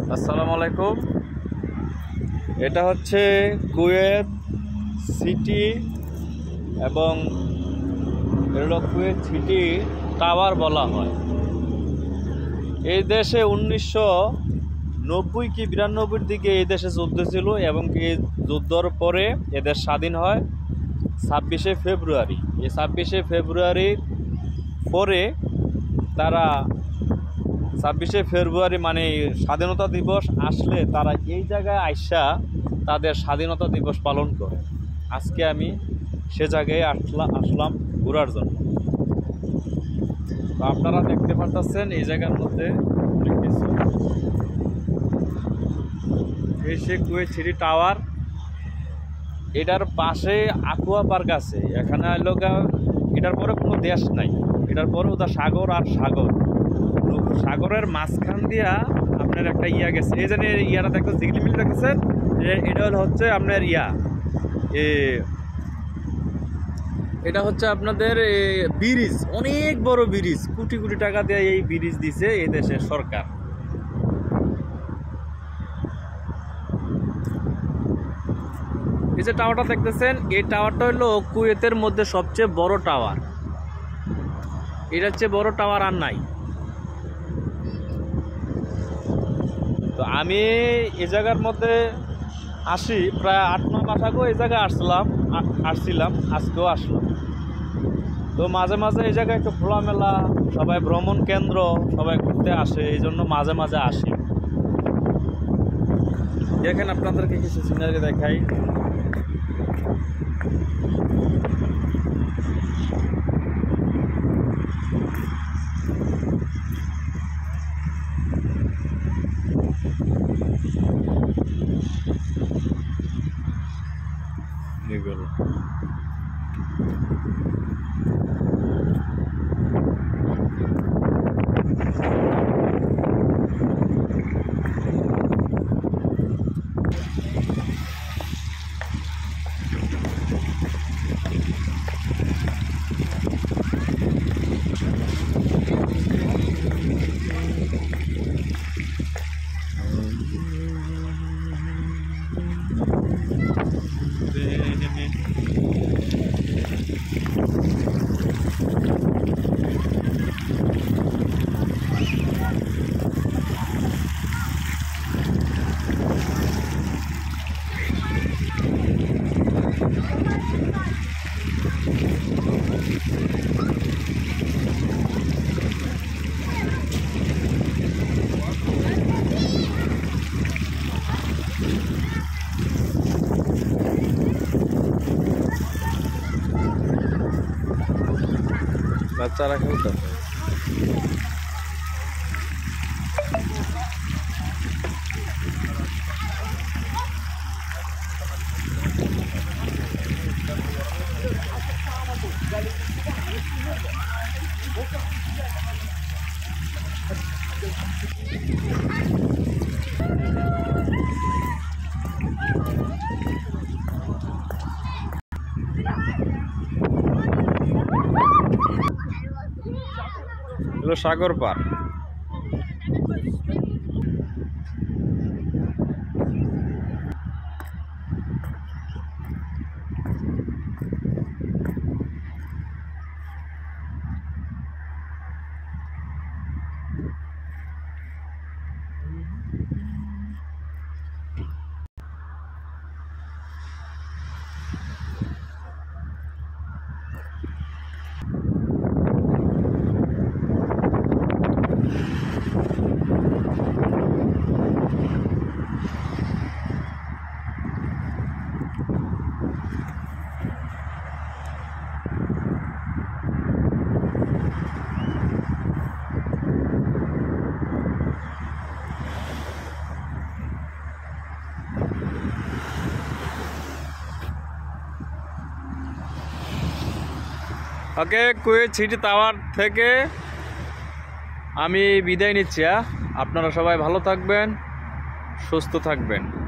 আসসালামু আলাইকুম। এটা হচ্ছে কুয়েত সিটি এবং এটা কুয়েত সিটি টাওয়ার বলা হয়। এই দেশে 1990 কি 92-র দিকে এই দেশে যুদ্ধ ছিল এবং এই যুদ্ধর পরে এদের স্বাধীন হয় 26শে ফেব্রুয়ারি। এই 26শে ফেব্রুয়ারির পরে তারা 26শে ফেব্রুয়ারি মানে স্বাধীনতা দিবস আসলে তারা এই জায়গায় আইসা তাদের স্বাধীনতা দিবস পালন করে। আজকে আমি সে জায়গায় আসলাম ঘোরার জন্য। তো আপনারা দেখতে পাচ্ছেন এই জায়গার মধ্যে অনেক কিছু। এই সে কুয়েত সিটি টাওয়ার, এটার পাশে আকুয়া পার্ক আছে। এখানে এটার পরে কোনো দেশ নাই, এটার পরে ওটা সাগর আর সাগর। সাগরের মাঝখান দিয়া আপনার একটা ইয়া গেছে। এই জন্য ইয়াটা দেখতে জিগলিমিলি দেখতেছেন, এটা হচ্ছে আপনার এটা হচ্ছে আপনাদের ব্রিজ, অনেক বড় ব্রিজ, কোটি কোটি টাকা দিয়ে এই ব্রিজ দিছে এই দেশের সরকার। এই যে টাওয়ারটা দেখতেছেন, এই টাওয়ারটা হলো কুয়েতের মধ্যে সবচেয়ে বড় টাওয়ার। এটা হচ্ছে বড় টাওয়ার আর নাই। তো আমি এই জায়গার মধ্যে আসি প্রায় 8-9 মাস আগেও এই জায়গায় আসছিলাম, আজকেও আসলাম। তো মাঝে মাঝে এই জায়গায় একটু খোলামেলা, সবাই ভ্রমণ কেন্দ্র, সবাই ঘুরতে আসে, এই জন্য মাঝে মাঝে আসি। দেখেন আপনাদেরকে কিছু সিনারি দেখাই। এগুলো বাচ্চারা খেলতে সাগর পার। ওকে, কুয়েত সিটি টাওয়ার থেকে আমি বিদায় নিচ্ছি। আপনারা সবাই ভালো থাকবেন, সুস্থ থাকবেন।